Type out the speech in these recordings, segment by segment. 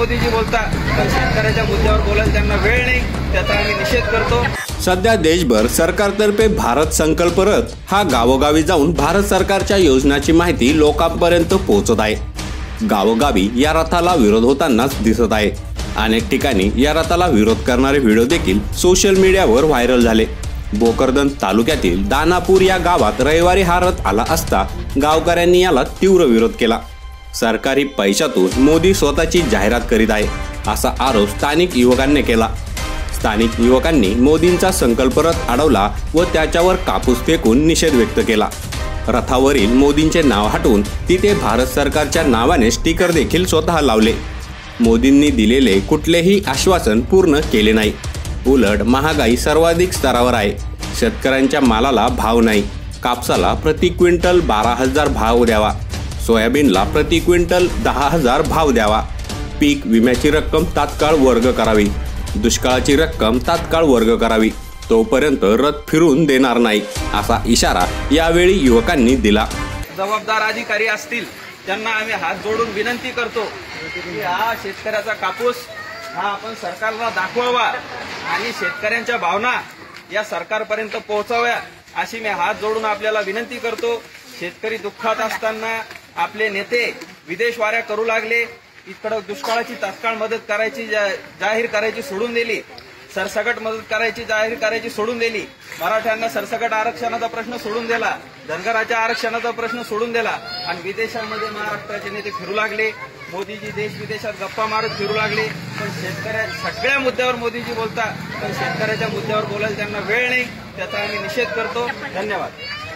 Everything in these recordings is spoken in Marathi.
मोदीजी बोलतात, पण शेतकऱ्याच्या मुद्द्यावर बोलायला त्यांना वेळ नाही, त्याचा आम्ही निषेध करतो। सध्या देशभर सरकारतर्फे भारत संकल्प रथ हा गावोगावी जाऊन भारत सरकारच्या योजनांची माहिती लोकांपर्यंत पोहोचत आहे। गावोगावी या रथाला विरोध होतानाच दिसत आहे। अनेक ठिकाणी या रथाला विरोध करणारे व्हिडिओ देखील सोशल मीडियावर व्हायरल झाले। भोकरदन तालुक्यातील दानापूर या गावात रविवारी हा रथ आला असता गावकऱ्यांनी याला तीव्र विरोध केला। सरकारी पैशातून मोदी स्वतःची जाहिरात करीत आहे असा आरोप स्थानिक युवकांनी केला। स्थानिक युवकांनी मोदींचा संकल्प रथ अडवला व त्याच्यावर कापूस फेकून निषेध व्यक्त केला। रथावरील मोदींचे नाव हटवून तिथे भारत सरकारच्या नावाने स्टिकर देखील स्वतः लावले। मोदींनी दिलेले कुठलेही आश्वासन पूर्ण केले नाही। उलट महागाई सर्वाधिक स्तरावर आहे। शेतकऱ्यांच्या मालाला भाव नाही। कापसाला प्रति क्विंटल 12,000 भाव द्यावा। सोयाबीनला प्रति क्विंटल 10,000 भाव द्यावा। पीक विम्याची रक्कम तात्काळ वर्ग करावी। दुष्काळाची रक्कम तात्काळ वर्ग करावी। तोपर्यंत रथ फिरून देणार नाही असा इशारा यावेळी युवकांनी दिला। जबाबदार अधिकारी असतील त्यांना आम्ही हात जोडून विनंती करतो की हा शेतकऱ्याचा कापूस हा आपण सरकारला दाखवावा आणि शेतकऱ्यांच्या भावना या सरकारपर्यंत पोहोचवाव्या अशी मी हात जोडून आपल्याला विनंती करतो। शेतकरी दुःखात असताना आपले नेते विदेश वाऱ्या करू लागले। इकडे दुष्काळाची तात्काळ मदत करायची जाहीर करायची सोडून दिली। सरसकट मदत करायची जाहीर करायची सोडून दिली। मराठ्यांना सरसकट आरक्षणाचा प्रश्न सोडून दिला। धनगराच्या आरक्षणाचा प्रश्न सोडून दिला आणि विदेशांमध्ये महाराष्ट्राचे नेते फिरू लागले। मोदीजी देश विदेशात गप्पा मारत फिरू लागले। पण सगळ्या मुद्द्यावर मोदीजी बोलतात, पण शेतकऱ्याच्या मुद्द्यावर बोलायला त्यांना वेळ नाही, त्याचा आम्ही निषेध करतो। धन्यवाद।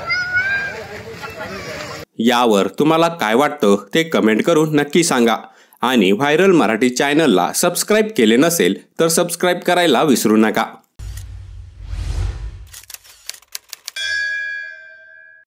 यावर तुम्हाला काय वाटतं ते कमेंट करून नक्की सांगा आणि व्हायरल मराठी चॅनलला सबस्क्राइब केले नसेल तर सबस्क्राइब करायला विसरू नका।